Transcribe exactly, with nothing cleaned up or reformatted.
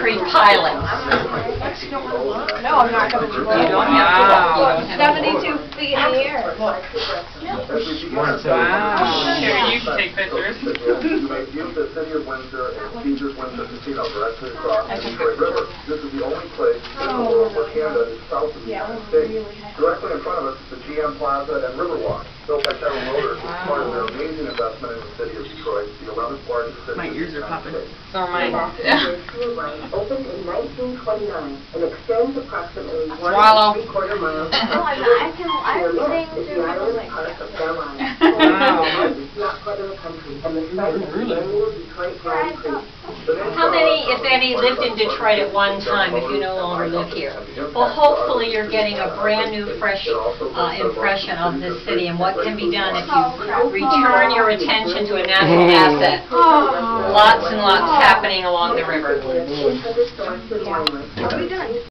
concrete pilings. No, I'm not coming to You don't have to walk. You don't have to walk. seventy-two feet in the air. Wow. Here, you can take pictures. You may view the City of Windsor and Caesars Windsor Casino directly across the Detroit River. This is the only place in the world where Canada is south of the United States. Directly in front of us is the G M Plaza and Riverwalk, built by General Motors as part of their amazing investment in the city of Detroit, the eleventh largest city My in the ears are United popping. States. So are mine. Opened in nineteen twenty-nine and extends approximately one Swallow. and three quarter miles No, across I'm the not. I river. can, I'm To the saying left is the through island like park of Belline, Wow. the largest yacht club in the country, and the site of the annual Detroit Grand Prix. How many, if any, lived in Detroit at one time if you no longer live here? Well, hopefully you're getting a brand new, fresh uh, impression of this city and what can be done if you return your attention to a natural asset. Lots and lots happening along the river. eight hundred stores to the winery. Are we done?